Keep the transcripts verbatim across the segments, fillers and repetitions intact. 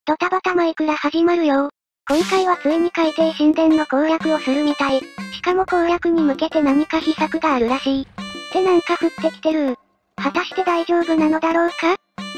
ドタバタマイクラ始まるよ。今回はついに海底神殿の攻略をするみたい。しかも攻略に向けて何か秘策があるらしい。ってなんか降ってきてる。果たして大丈夫なのだろうか？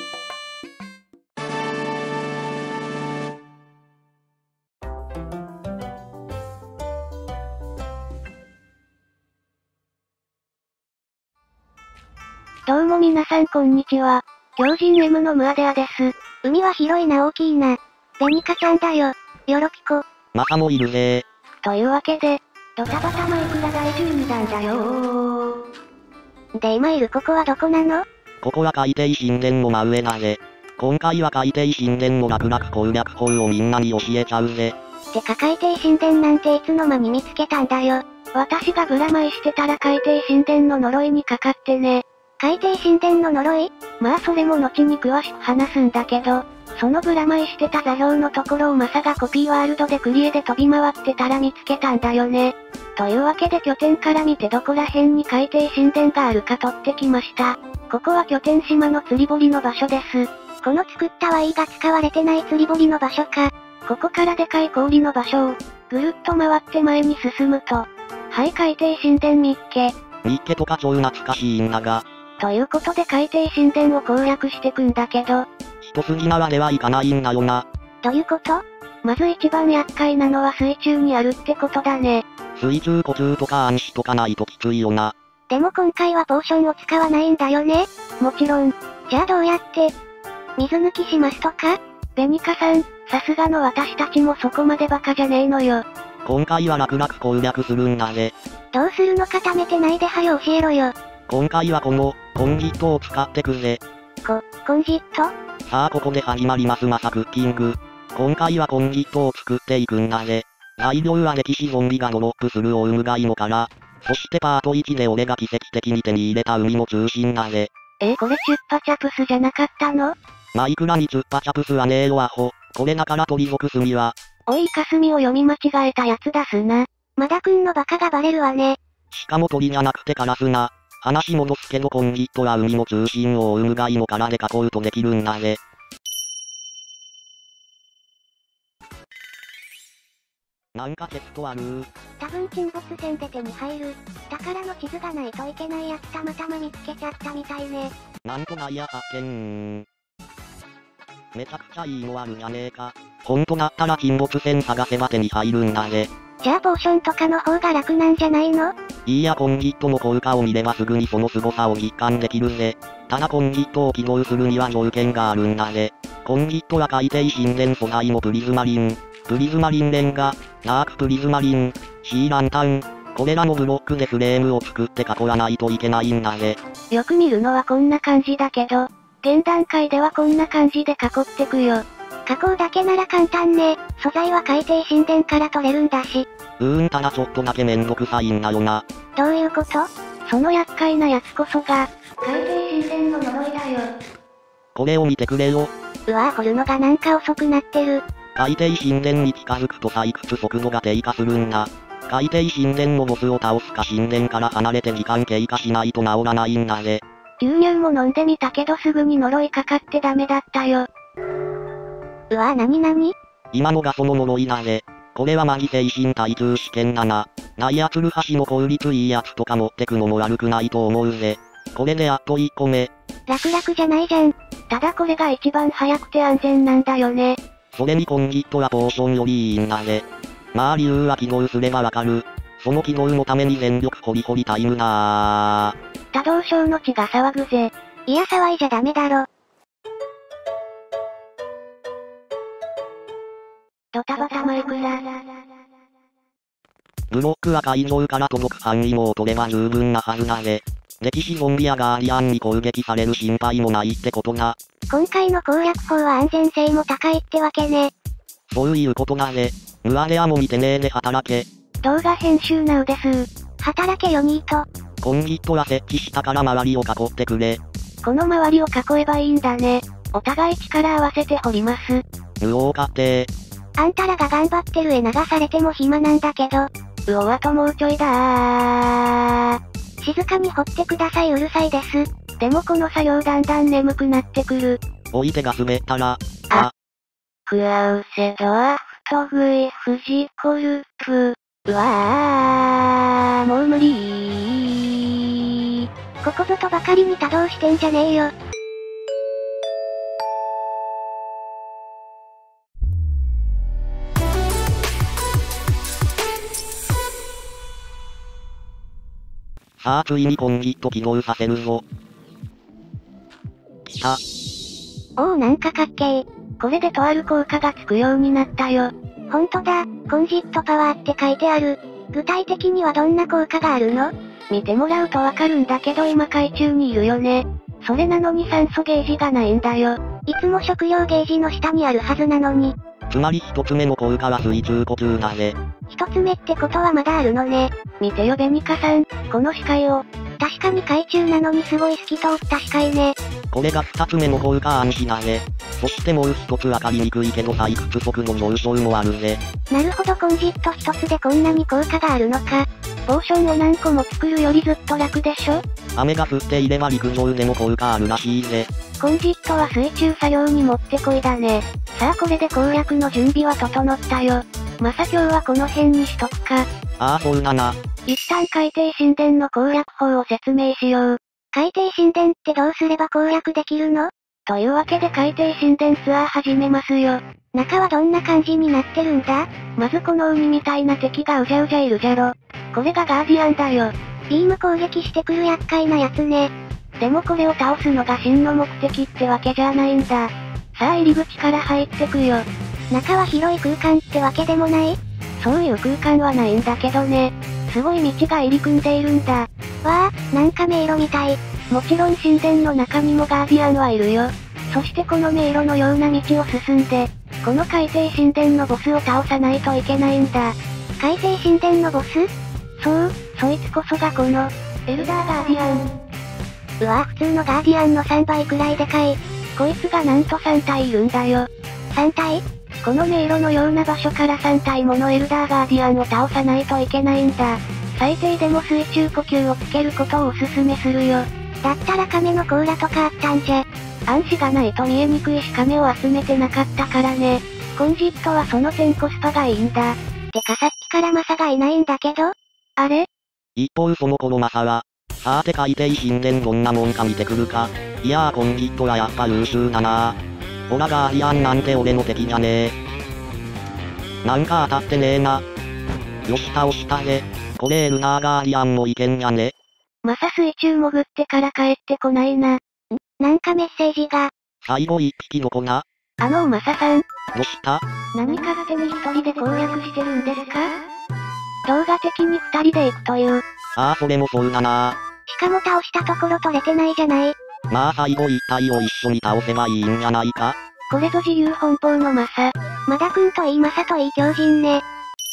どうも皆さんこんにちは。狂人 M のムアデアです。海は広いな大きいな。ベニカちゃんだよ。よろぴこ。 マサもいるぜー。というわけで、ドタバタマイクラだいじゅうにだんだよー。で今いるここはどこなの？ ここは海底神殿の真上だぜ。今回は海底神殿の楽々攻略法をみんなに教えちゃうぜ。 てか海底神殿なんていつの間に見つけたんだよ。私がブラマイしてたら海底神殿の呪いにかかってね。海底神殿の呪い？まあそれも後に詳しく話すんだけど、そのブラマイしてた座標のところをマサがコピーワールドでクリエで飛び回ってたら見つけたんだよね。というわけで拠点から見てどこら辺に海底神殿があるか取ってきました。ここは拠点島の釣り堀の場所です。この作ったはいが使われてない釣り堀の場所か。ここからでかい氷の場所を、ぐるっと回って前に進むと、はい、海底神殿ミッケ。 ミッケとか超懐かしいんだが。 ということで海底神殿を攻略してくんだけど。 一筋縄ではいかないんだよな。 どういうこと？まず一番厄介なのは水中にあるってことだね。 水中呼吸とか暗視とかないときついよな。 でも今回はポーションを使わないんだよね？もちろん。じゃあどうやって？水抜きしますとか？ベニカさん、さすがの私たちもそこまでバカじゃねえのよ。 今回は楽々攻略するんだぜ。 どうするのか貯めてないではよ教えろよ。 今回はこの、コンギットを使ってくぜ。 こ、コンギット？ さあここで始まりますマサクッキング。今回はコンギットを作っていくんだぜ。材料は歴史ゾンビがドロップするオウムガイモから、そしてパートいちで俺が奇跡的に手に入れた海の中心だぜ。 えー、これチュッパチャプスじゃなかったの？ マイクラにチュッパチャプスはねえよアホ。これだから鳥族炭は。 おいイカスミを読み間違えたやつだすな。まだくんのバカがバレるわね。 しかも鳥じゃなくてカラスな。話戻すけどコンギットは海の中心をオウムガイモからで囲うとできるんだぜ。なんかテストあるー。 多分沈没船で手に入る。宝の地図がないといけないやつたまたま見つけちゃったみたいね。 なんとないや発見。めちゃくちゃいいのあるじゃねえか。ほんとだったら沈没船探せば手に入るんだぜ。 じゃあポーションとかの方が楽なんじゃないの？ いいやコンギットの効果を見ればすぐにその凄さを実感できるぜ。ただコンギットを起動するには条件があるんだぜ。コンギットは海底神殿素材のプリズマリン、プリズマリンレンガ、ダークプリズマリン、シーランタン、これらのブロックでフレームを作って囲わないといけないんだぜ。 よく見るのはこんな感じだけど、現段階ではこんな感じで囲ってくよ。加工だけなら簡単ね。素材は海底神殿から取れるんだし。 うーんただちょっとだけめんどくさいんだよな。 どういうこと？その厄介なやつこそが、海底神殿の呪いだよ。 これを見てくれよ。 うわぁ掘るのがなんか遅くなってる。 海底神殿に近づくと採掘速度が低下するんだ。海底神殿のボスを倒すか神殿から離れて時間経過しないと治らないんだぜ。 牛乳も飲んでみたけどすぐに呪いかかってダメだったよ。うわぁなになに？ 今のがその呪いだぜ。これはマギ精神耐久試験だな。ナイアツルハシの効率いいやつとか持ってくのも悪くないと思うぜ。これであといっこめ。 楽々じゃないじゃん。ただこれが一番早くて安全なんだよね。 それにコンギットはポーションよりいいんだぜ。まあ理由は起動すればわかる。その起動のために全力ホリホリタイムだー。 多動症の血が騒ぐぜ。いや騒いじゃダメだろ。ドタバタマイクラ。 ブロックは海上から届く範囲も取れば十分なはずだぜ。歴史ゾンビやガーディアンに攻撃される心配もないってことな。 今回の攻略法は安全性も高いってわけね。 そういうことだぜ。ムアレアも見てねーで働け。 動画編集なうです。働けよニート。 コンギットは設置したから周りを囲ってくれ。 この周りを囲えばいいんだね。お互い力合わせて掘ります。 うおーかってー。 あんたらが頑張ってる絵流されても暇なんだけど。うおあともうちょいだー。静かに掘ってくださいうるさいです。でもこの作業だんだん眠くなってくる。 おい手が滑ったら、 あ。 クアウセドアフトグイフジコルプ。うわー、もう無理ー。ここぞとばかりに多動してんじゃねえよ。 さあついにコンギット起動させるぞ。来た。 おおなんかかっけー。これでとある効果がつくようになったよ。ほんとだ、コンジットパワーって書いてある。具体的にはどんな効果があるの？見てもらうとわかるんだけど今海中にいるよね。それなのに酸素ゲージがないんだよ。いつも食料ゲージの下にあるはずなのに。 つまり一つ目の効果は水中呼吸だぜ。 一つ目ってことはまだあるのね。見てよベニカさん、この視界を。確かに海中なのにすごい透き通った視界ね。 これが二つ目の効果暗視だぜ。そしてもう一つわかりにくいけど採掘速度上昇もあるぜ。 なるほどコンジット一つでこんなに効果があるのか。ポーションを何個も作るよりずっと楽でしょ？ 雨が降っていれば陸上でも効果あるらしいぜ。 コンジットは水中作業にもってこいだね。さあこれで攻略の準備は整ったよ。まさ今日はこの辺にしとくか。 ああそうだな。 一旦海底神殿の攻略法を説明しよう。海底神殿ってどうすれば攻略できるの？というわけで海底神殿ツアー始めますよ。中はどんな感じになってるんだ？まずこの鬼みたいな敵がうじゃうじゃいるじゃろ。これがガーディアンだよ。ビーム攻撃してくる厄介なやつね。でもこれを倒すのが真の目的ってわけじゃないんだ。さあ入り口から入ってくよ。中は広い空間ってわけでもない？そういう空間はないんだけどね。すごい道が入り組んでいるんだ。わあ、なんか迷路みたい。もちろん神殿の中にもガーディアンはいるよ。そしてこの迷路のような道を進んで、この海底神殿のボスを倒さないといけないんだ。海底神殿のボス？そう、そいつこそがこの、エルダーガーディアン。うわぁ普通のガーディアンのさんばいくらいでかい。こいつがなんとさんたいいるんだよ。さんたい？この迷路のような場所からさんたいものエルダーガーディアンを倒さないといけないんだ。最低でも水中呼吸をつけることをおすすめするよ。だったら亀の甲羅とかあったんじゃ。暗視がないと見えにくいし亀を集めてなかったからね。コンジットはその点コスパがいいんだ。てかさっきからマサがいないんだけど？あれ？ 一方その頃マサは、さーて海底神殿どんなもんか見てくるか。いやーコンギットはやっぱ優秀だなー。ほらガーディアンなんて俺の敵じゃねー。なんか当たってねーな。よし倒したぜ。これエルダーガーディアンもいけんじゃね。 まさ水中潜ってから帰ってこないな。ん？なんかメッセージが。 最後一匹どこだ？ あのマサさん。 どうした？ 何勝手に一人で攻略してるんですか？動画的に二人で行くという。 ああそれもそうだなしかも倒したところ取れてないじゃない。 まあ最後一体を一緒に倒せばいいんじゃないか？ これぞ自由奔放のマサ。マダ君といいマサといい強人ね。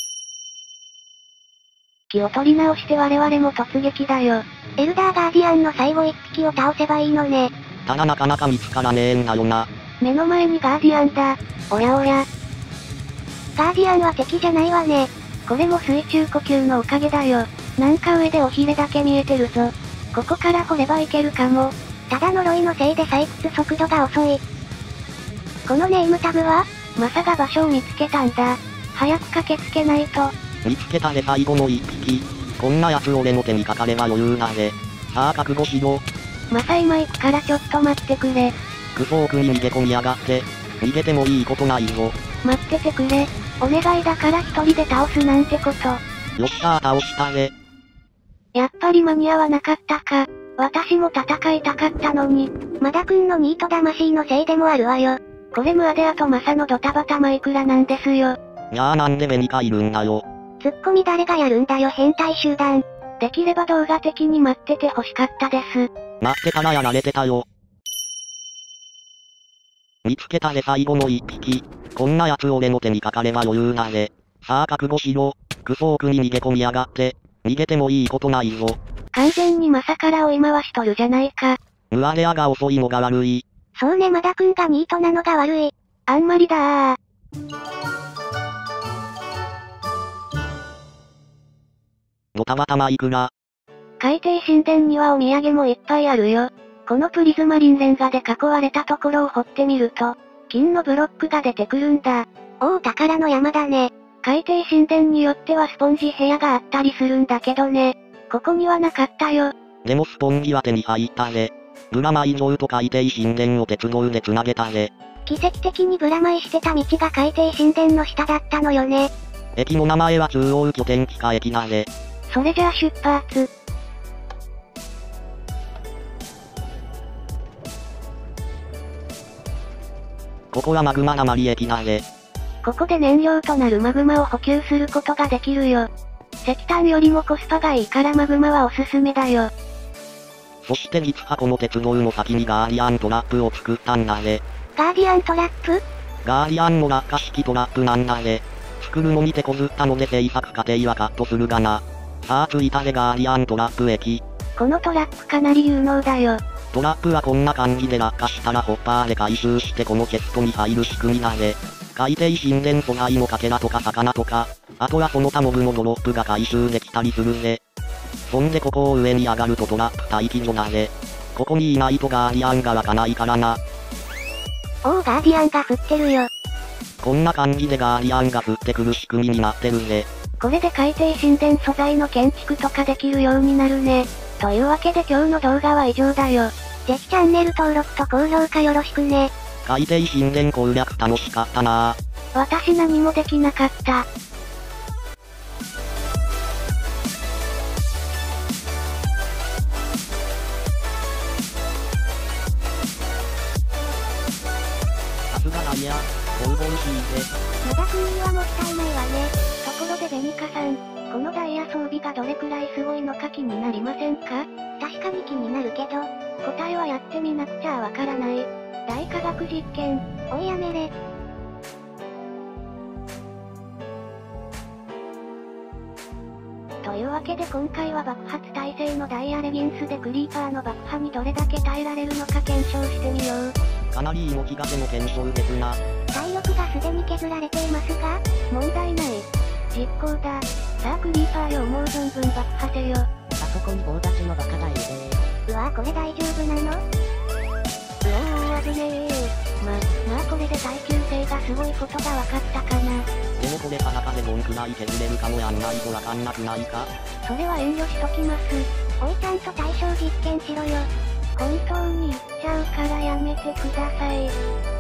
気を取り直して我々も突撃だよ。エルダーガーディアンの最後一匹を倒せばいいのね。 ただなかなか見つからねえんだよな。 目の前にガーディアンだ。おやおや。ガーディアンは敵じゃないわね。これも水中呼吸のおかげだよ。なんか上でおひれだけ見えてるぞ。ここから掘ればいけるかも。ただ呪いのせいで採掘速度が遅い。このネームタグは？マサが場所を見つけたんだ。早く駆けつけないと。 見つけたぜ最後の一匹。こんなやつ俺の手にかかれば余裕だぜ。さあ覚悟しろ。 マサ今行くからちょっと待ってくれ。 クソ奥に逃げ込みやがって。逃げてもいいことないぞ。 待っててくれ。お願いだから一人で倒すなんてこと。 よっしゃー倒したぜ。 やっぱり間に合わなかったか。私も戦いたかったのに。マダ君のニート魂のせいでもあるわよ。これムアデアとマサのドタバタマイクラなんですよ。 いやーなんでベニカいるんだよ。 ツッコミ誰がやるんだよ変態集団。できれば動画的に待ってて欲しかったです。 待ってたらやられてたよ。見つけたぜ最後の一匹。こんなやつ俺の手にかかれば余裕だぜ。さあ覚悟しろ。クソ奥に逃げ込みやがって。逃げてもいいことないぞ。 完全にマサから追い回しとるじゃないか。 ムアレアが遅いのが悪い。 そうねマダ君がニートなのが悪い。あんまりだー。 ドタバタマイクラ。 海底神殿にはお土産もいっぱいあるよ。このプリズマリンレンガで囲われたところを掘ってみると、 金のブロックが出てくるんだ。おお、宝の山だね。海底神殿によってはスポンジ部屋があったりするんだけどね。ここにはなかったよ。 でもスポンジは手に入ったぜ。ブラマイ城と海底神殿を鉄道で繋げたぜ。 奇跡的にブラマイしてた道が海底神殿の下だったのよね。 駅の名前は中央拠点地下駅だぜ。 それじゃあ出発。 ここはマグマ鉛駅だぜ。 ここで燃料となるマグマを補給することができるよ。石炭よりもコスパがいいからマグマはおすすめだよ。 そして実はこの鉄道の先にガーディアントラップを作ったんだぜ。 ガーディアントラップ？ ガーディアンの落下式トラップなんだぜ。作るのに手こずったので制作過程はカットするがな。さあ着いたぜガーディアントラップ駅。 このトラップかなり有能だよ。 トラップはこんな感じで落下したらホッパーで回収してこのチェストに入る仕組みだぜ。海底神殿素材のかけらとか魚とか、あとはその他モブのドロップが回収できたりするぜ。そんでここを上に上がるとトラップ待機所だぜ。ここにいないとガーディアンが湧かないからな。 おお、ガーディアンが降ってるよ。 こんな感じでガーディアンが降ってくる仕組みになってるぜ。 これで海底神殿素材の建築とかできるようになるね。というわけで今日の動画は以上だよ。ぜひチャンネル登録と高評価よろしくね。 海底神殿攻略楽しかったなぁ。 私何もできなかった。 さすがダイヤ、ゴルゴン引いて。 まだ君にはもったいないわね。ところでベニカさん、このダイヤ装備がどれくらいすごいのか気になりませんか？確かに気になるけど、答えはやってみなくちゃわからない。大科学実験、おいやめれ。というわけで今回は爆発耐性のダイヤレギンスでクリーパーの爆破にどれだけ耐えられるのか検証してみよう。 かなり命がけの検証ですな。 体力がすでに削られていますが、問題ない。実行だ。さあクリーパーよ思う存分爆破せよ。 あそこに棒立ちのバカがいるぜ。 うわぁこれ大丈夫なの？うおー危ねえ。ま、まあこれで耐久性がすごいことが分かったかな。 でもこれ裸でどんくらい削れるかもやんないとわかんなくないか？ それは遠慮しときます。おいちゃんと対象実験しろよ。本当に言っちゃうからやめてください。